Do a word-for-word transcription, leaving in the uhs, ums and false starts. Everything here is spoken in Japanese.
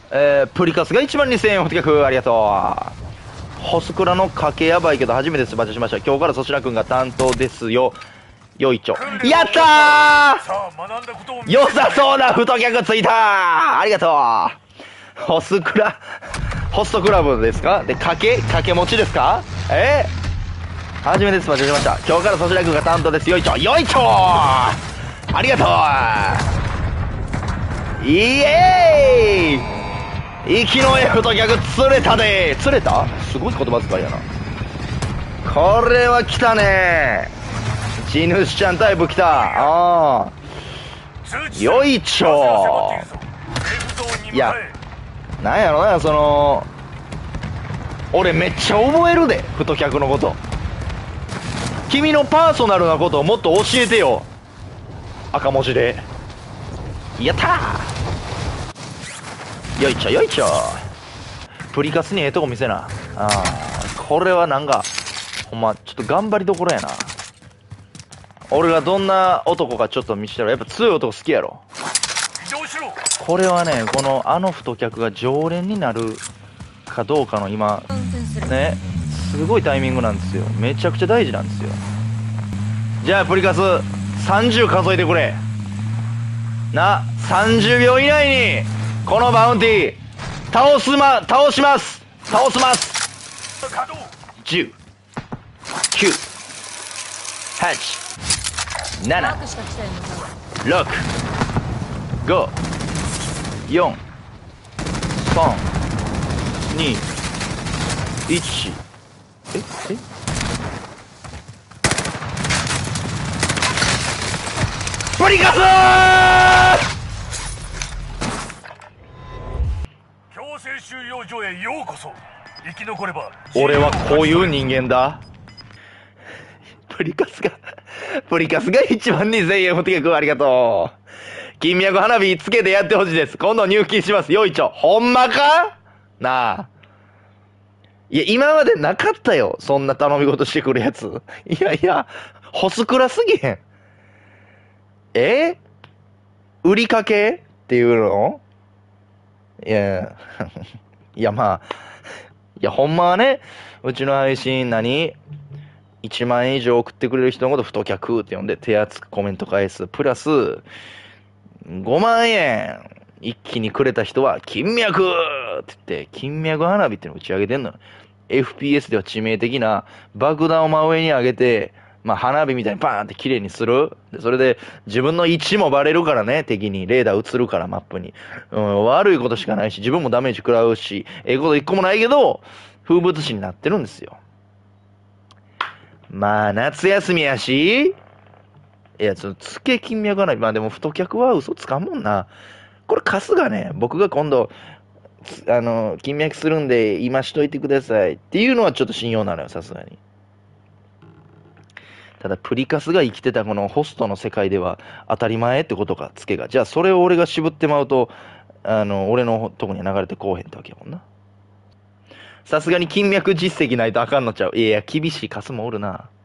えー、プリカスがいちまんにせんえんお客ありがとう。ホスクラの賭けやばいけど初めてスバチしました。今日から粗品くんが担当ですよ。よいちょ。やったー、良さそうな太客ついたー、ありがとう。ホスクラ、ホストクラブですかで、賭け賭け持ちですかえー、初めてスバチしました。今日から粗品くんが担当です。よいちょ。よいちょー、ありがとう。イエーイ、息のええ太客釣れたでー。釣れた、すごい言葉遣いやな。これは来たねー、地主ちゃんタイプ来た。ああ、よいちょー。いや、なんやろな、その俺めっちゃ覚えるで、太客のこと。君のパーソナルなことをもっと教えてよ、赤文字で。やったー、よいちょよいちょ。プリカスにええとこ見せな。ああ、これはなんかほんまちょっと頑張りどころやな。俺がどんな男かちょっと見せたら、やっぱ強い男好きやろ。これはね、このあの太客が常連になるかどうかの今ね、すごいタイミングなんですよ。めちゃくちゃ大事なんですよ。じゃあプリカスさんじゅう数えてくれな。さんじゅうびょう以内にこのバウンティー倒すま倒します倒します。じゅう、きゅう、はち、なな、ろく、ご、よん、さん、に、いち。ええプリカスー、 強制収容所へようこそ。生き残れば俺はこういう人間だ。プリカスがプリカスがいちまんにせんえんお手くありがとう。金脈花火つけてやってほしいです。今度入金します。よいちょ。ほんまかなあ。いや、今までなかったよ、そんな頼み事してくるやつ。いやいや、ホスクラすぎへん。え売りかけっていうの？いや、いやまあ、いやほんまはね、うちの配信何いちまんえん以上送ってくれる人のこと太客って呼んで手厚くコメント返す。プラス、ごまんえん一気にくれた人は、金脈って言って、金脈花火ってのを打ち上げてんの。エフピーエス では致命的な爆弾を真上に上げて、まあ花火みたいにパーンって綺麗にする。でそれで自分の位置もバレるからね、敵に。レーダー映るからマップに。うん、悪いことしかないし、自分もダメージ食らうし、ええこと一個もないけど、風物詩になってるんですよ。まあ夏休みやし、いや、その、つけ金脈花火。まあでも太客は嘘つかんもんな。これカスがね、僕が今度、あの、金脈するんで今しといてくださいっていうのはちょっと信用なのよ、さすがに。ただ、プリカスが生きてたこのホストの世界では当たり前ってことか、ツケが。じゃあ、それを俺が渋ってまうと、あの、俺のとこに流れてこうへんってわけやもんな。さすがに金脈実績ないとあかんのちゃう。いやいや、厳しいカスもおるな。